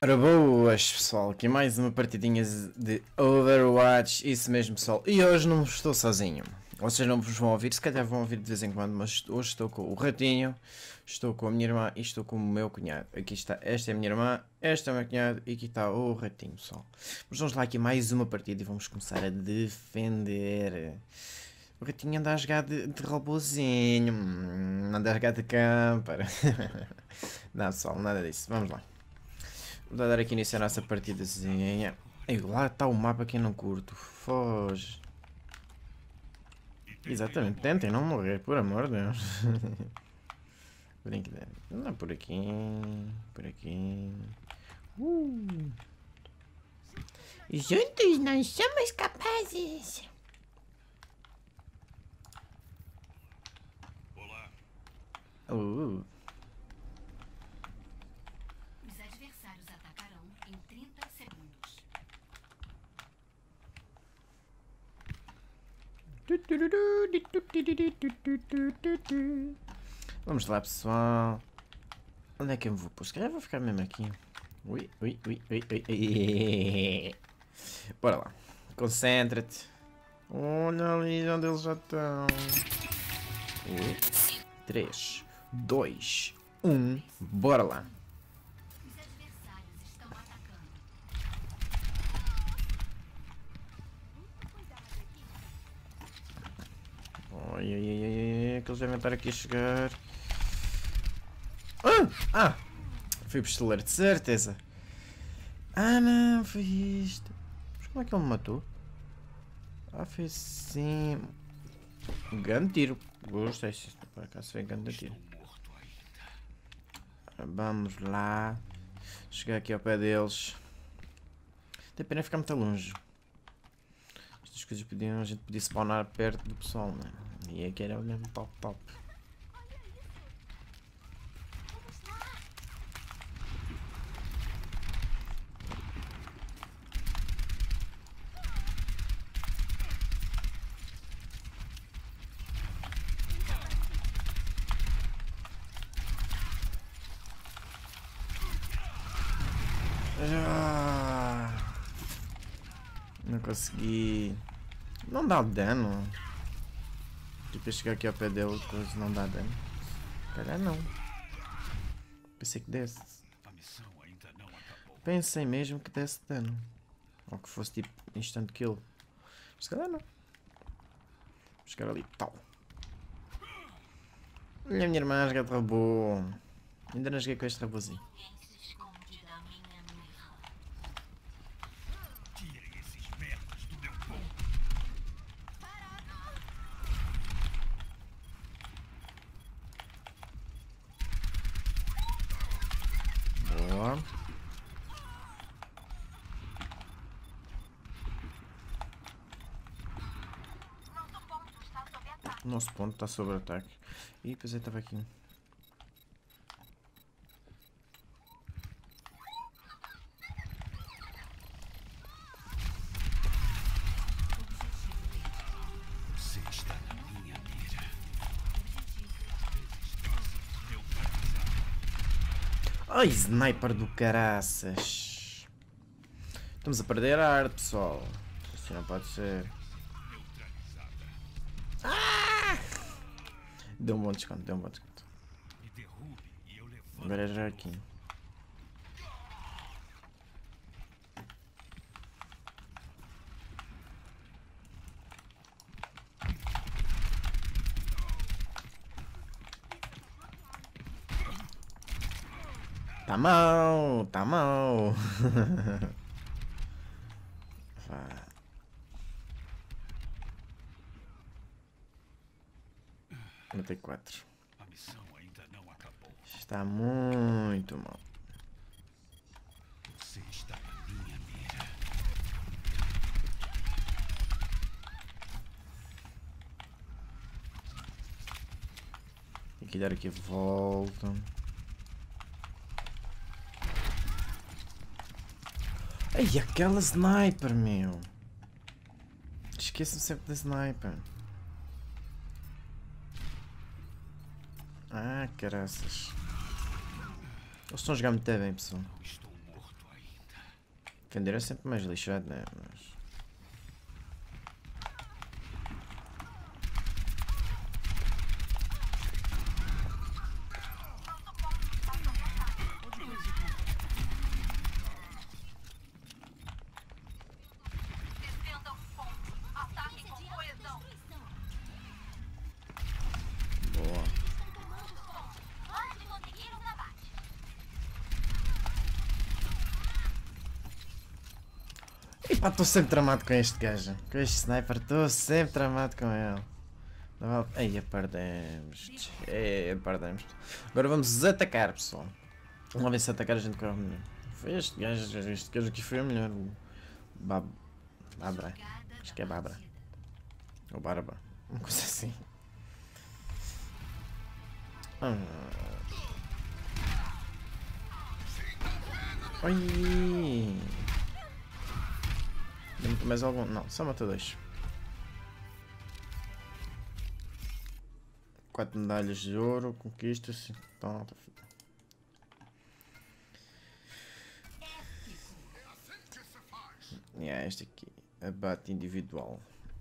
Ora boas pessoal, aqui mais uma partidinha de Overwatch, isso mesmo pessoal, e hoje não estou sozinho, vocês não vos vão ouvir, se calhar vão ouvir de vez em quando, mas hoje estou com o Ratinho, estou com a minha irmã e estou com o meu cunhado. Aqui está, esta é a minha irmã, esta é o meu cunhado e aqui está o Ratinho pessoal. Mas vamos lá aqui mais uma partida e vamos começar a defender. O Ratinho anda a jogar de robozinho, anda a jogar de camper. Não pessoal, nada disso, vamos lá. Vou dar aqui início a nossa partidazinha. E lá está o mapa que eu não curto. Foge. Exatamente, tentem não morrer, por amor de Deus. Brincadeira. Não, por aqui. Por aqui. Juntos não somos capazes. Olá. Os adversários atacarão em 30 segundos. Vamos lá pessoal. Onde é que eu me vou pôr? Se calhar vou ficar mesmo aqui. Ui. Bora lá. Concentra-te. Olha ali onde eles já estão. 3, 2, 1. Bora lá. Os adversários estão atacando. Ai, que eles devem estar aqui a chegar. Foi pistoleiro, de certeza. Não, foi isto. Mas como é que ele me matou? Foi assim. Um grande tiro. Gostei. Por acaso foi um grande tiro. Vamos lá. Chegar aqui ao pé deles. Tem pena ficar muito longe. Estas coisas a gente podia spawnar perto do pessoal, né? E aqui era mesmo top. Não consegui. Não dá dano. Tipo, chegar aqui ao pé dele, coisa não dá dano. Calhar não. Pensei que desse. A missão ainda não acabou. Pensei mesmo que desse dano. Ou que fosse tipo instant kill. Mas se calhar não. Vou chegar ali, tal. Olha a minha irmã joga de robô. Ainda não joguei com este robôzinho. Ninguém se esconde da minha mirra. Tirem esses merdas do meu ponto. Boa. Nosso ponto está sob ataque. Ih, pois é, estava aqui. Você está na minha mira. Ai, sniper do caraças. Estamos a perder a arte, pessoal. Isso não pode ser. Deu um bom desconto, Me derrube e eu levanto. Agora é já aqui. Tá mal, tá mal. Vá. Matei 4. A missão ainda não acabou. Está muito mal. Você está na minha mira. Tem que dar aqui a volta. Ai, aquela sniper, meu. Esqueço-me sempre da sniper. Caraças. Eles estão a jogar muito bem, pessoal. Não estou morto ainda. Defender é sempre mais lixado, né? Mas... Defendam o ponto. Ataque com coesão. Boa. Hora de conseguir um abate. E pá, estou sempre tramado com este gajo. Com este sniper, estou sempre tramado com ele. Aí, perdemos. Perdemos. Agora vamos atacar, pessoal. Vamos ver se atacar a gente corre melhor. Foi este gajo aqui foi o melhor. Babra. Acho que é Babra. Ou Barba. Uma coisa assim. Oi! Tem mais algum? Não, só matou 2. 4 medalhas de ouro, conquista-se. Então, tá feito. Este aqui, abate individual.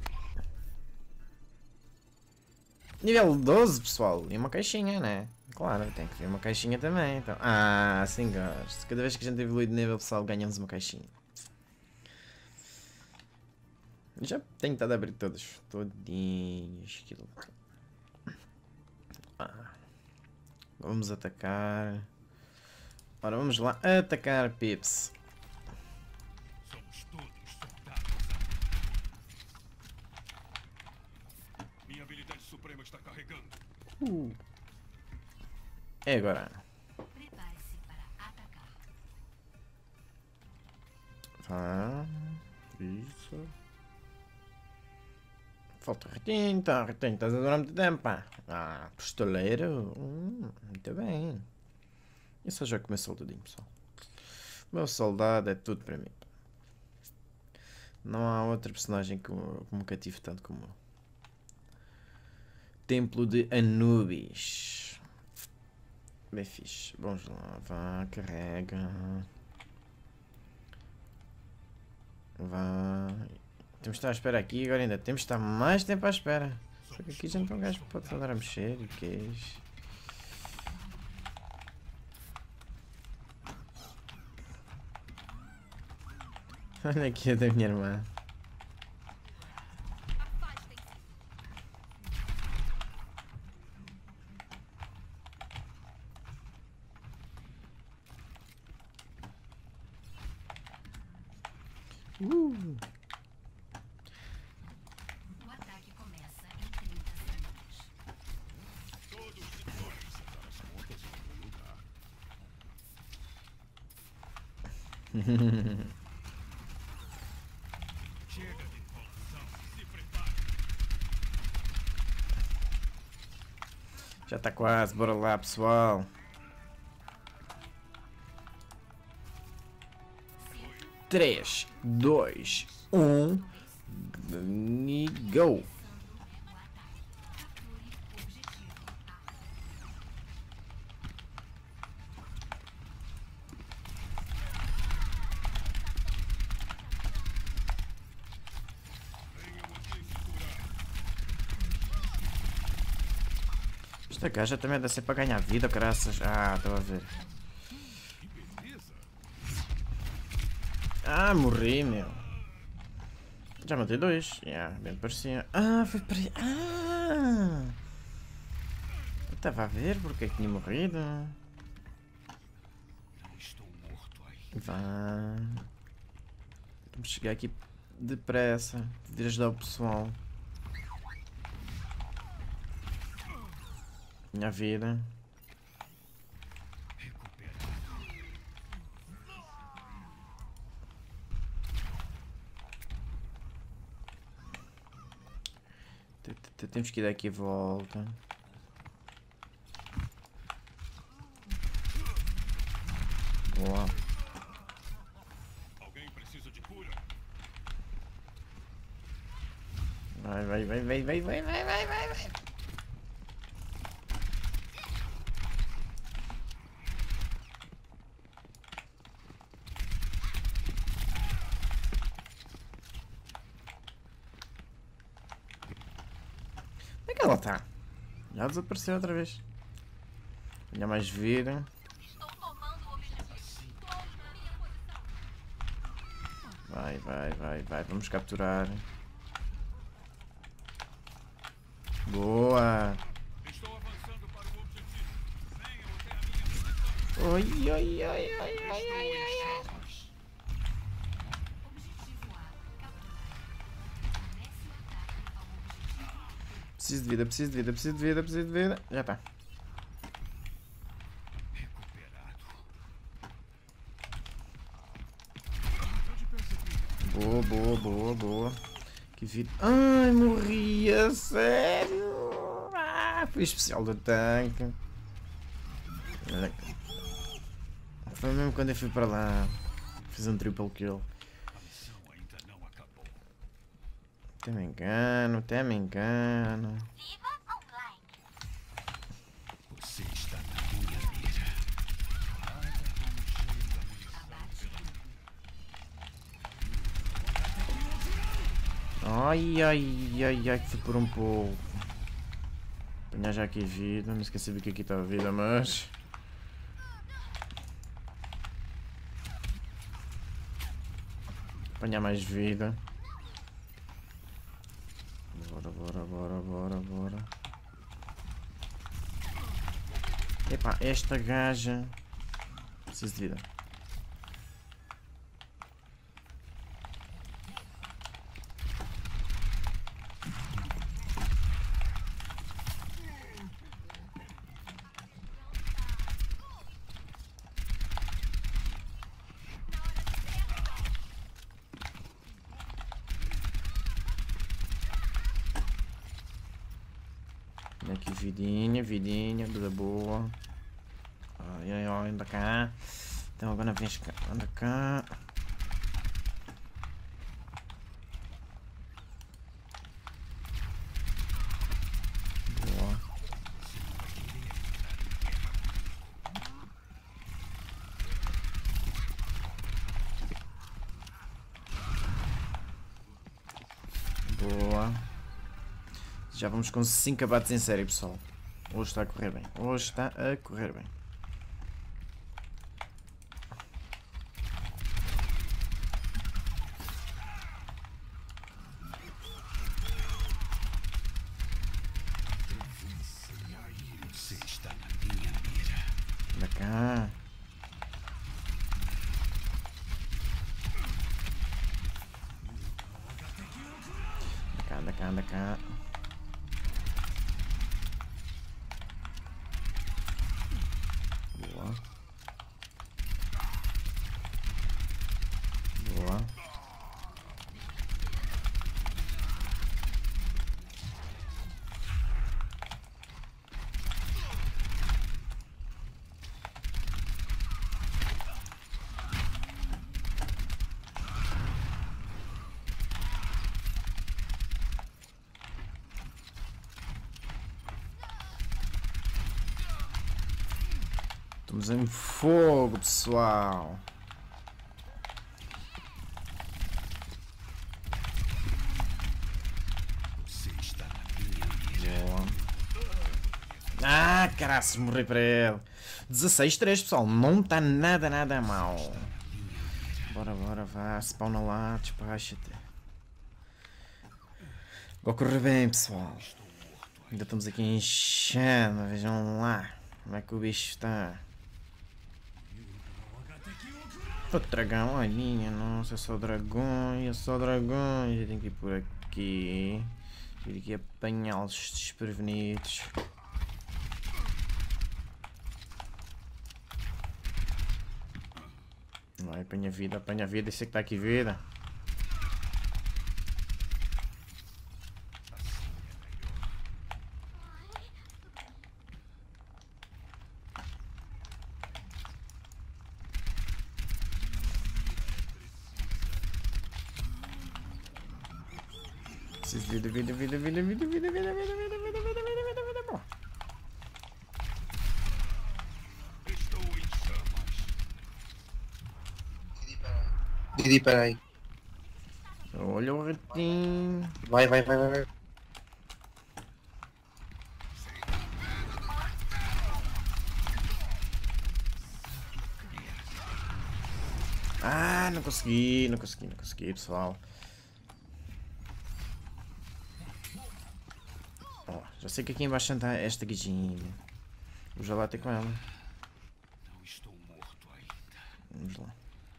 Nível 12, pessoal. E uma caixinha, né? Claro, tem que vir uma caixinha também. Então. Ah, assim gosto. Cada vez que a gente evolui de nível, pessoal, ganhamos uma caixinha. Já tenho estado a abrir todos. Todinhos. Vamos atacar. Ora, vamos lá atacar, pips. Somos todos soldados. Minha habilidade suprema está carregando. É agora. Prepare-se para atacar. Tá. Isso. Falta retinho, tá, retinho. Estás a durar muito tempo, pá. Ah, pistoleiro. Muito bem. Isso já começou tudinho, pessoal. Meu soldado é tudo para mim. Não há outra personagem que me cative tanto como eu. Templo de Anubis. Bem fixe. Vamos lá. Vá, carrega. Vá. Temos de estar à espera aqui. Agora ainda temos de estar mais tempo à espera. Só que aqui já não tem um gajo que pode andar a mexer. E que é isso? Olha aqui a da minha irmã. O ataque começa em 30 segundos. Todos de dois. Setar as contas em algum lugar. Chega de confusão. Se prepare. Já está quase. Bora lá, pessoal. 3, 2, 1 e go! Esta gaja também deve ser para ganhar vida, graças. Ah, estou a ver. Ah, morri, meu. Já matei 2. Bem parecia. Ah, foi para. Ah! Eu estava a ver porque é que tinha morrido. Não estou morto aí. Vá. Vamos chegar aqui depressa. De ajudar o pessoal. Minha vida. Temos que ir aqui a volta. Boa. Alguém precisa de cura? Vai, vai, vai, vai, vai, vai, vai, vai, vai, vai. Ela está. Já desapareceu outra vez. Olha mais vida. Estou tomando o objetivo. Todos na minha posição. Vai. Vamos capturar. Boa. Estou avançando para o objetivo. Venham até a minha posição. Oi. Estou em chamas. Objetivo A capturado. Comece o ataque ao objetivo. Preciso de vida. Já está. Recuperado. Boa. Que vida. Ai, morri, a sério. Foi especial do tanque. Foi mesmo quando eu fui para lá. Fiz um triple kill. A missão ainda não acabou. Até me engano. Viva online. Você está na minha mira. Nada como cheio da munição pela Ai, que foi por um pouco. Apanhar já aqui vida. Não esqueci do que aqui está a vida, mas. Apanhar mais vida. Bora. Epá, esta gaja. Preciso de vida. Olha aqui, vidinha, vida boa. Ai, anda cá. Então agora vem cá, anda cá. Boa. Boa. Já vamos com 5 abates em série, pessoal. Hoje está a correr bem. Você está na minha mira. Anda cá. Anda cá. Boa. Estamos em fogo, pessoal. Você está na minha mira. Boa. Ah, caraças, morri para ele. 16-3, pessoal. Não está nada mal. Bora, vá. Spawna lá, despacha-te. Vai correr bem, pessoal. Ainda estamos aqui enchendo. Vejam lá como é que o bicho está. Outro dragão, ai minha nossa, é só dragões, Eu tenho que ir por aqui. Ir aqui apanhá-los desprevenidos. Vai, apanha vida, esse é que está aqui vida. Preciso de vida. Boa. Estou em chamas. Didi, peraí. Olha o ratinho. Vai. Ah, não consegui, pessoal. Oh, já sei que aqui embaixo está esta guijinha. Vou já lá ter com ela. Não estou morto ainda. Vamos lá.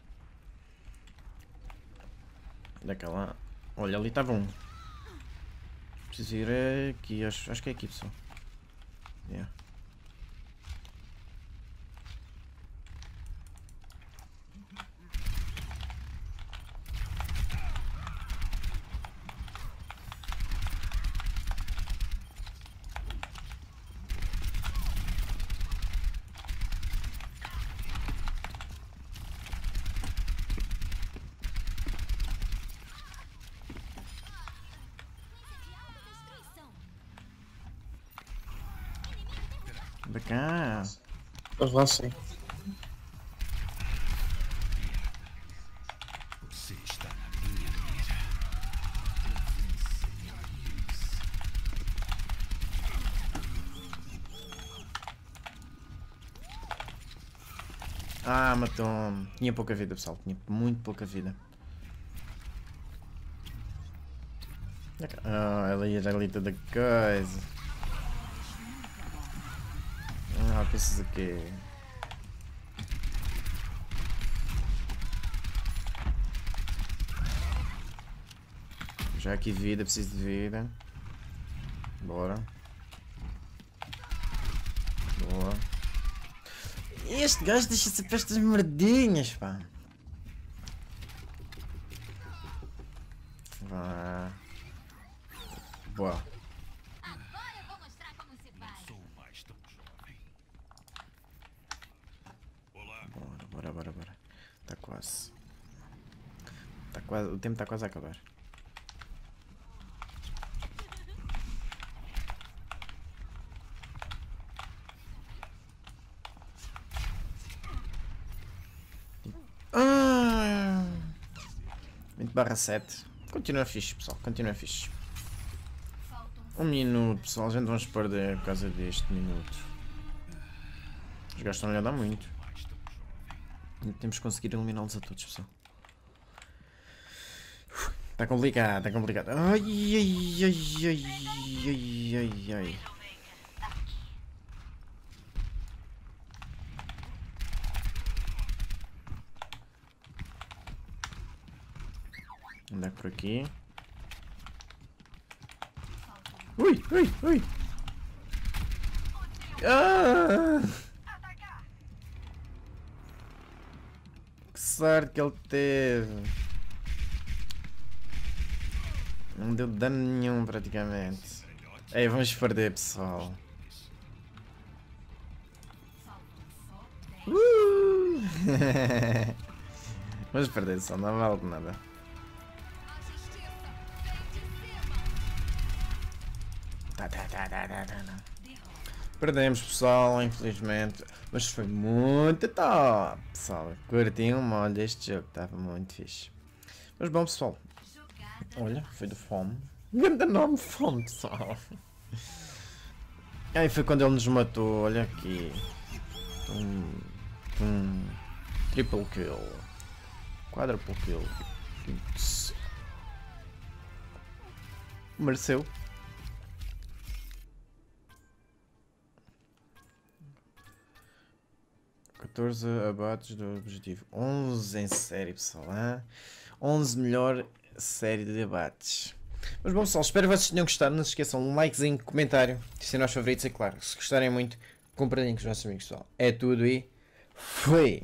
Daquela. Olha, ali estava um. Preciso ir aqui, acho que é aqui, pessoal. Yeah. Da cá. Eles lá sim. Você está na minha mira. Ah, matou-me. Tinha pouca vida, pessoal. Tinha muito pouca vida. Ah, ela ia ali toda coisa. Ah, pensas o quê? Já aqui vida, preciso de vida. Bora. Boa. Este gajo deixa-se para estas merdinhas, pá. Vá. Boa. Agora eu vou mostrar como se faz. Sou mais tão jovem. Olá. Bora. Tá quase. Tá quase. O tempo tá quase a acabar. Ah! 20/7. Continua fixe, pessoal. Continua fixe. Um minuto, pessoal. A gente vamos perder por causa deste minuto. Os gajos estão a dar muito. E temos que conseguir eliminá-los a todos, pessoal. Está complicado, está complicado. Ai. Andar por aqui. Ui. Ah! Que sorte que ele teve. Não deu dano nenhum praticamente. Ei, vamos perder, pessoal. Vamos perder, pessoal, não vale de nada. Perdemos, pessoal, infelizmente. Mas foi muito top, pessoal. Curti um molho deste jogo, estava muito fixe. Mas bom, pessoal. Olha, foi do Fome. Grande nome, Fome, pessoal. Aí foi quando ele nos matou, olha aqui. Triple kill. Quadruple kill. Mereceu. (14 abates do objetivo). 11 em série, pessoal. Hein? 11 melhor série de abates. Mas bom, pessoal, espero que vocês tenham gostado. Não se esqueçam, um likezinho, comentário, serem os favoritos. E claro, se gostarem muito, compartilhem com os vossos amigos, pessoal. É tudo e fui!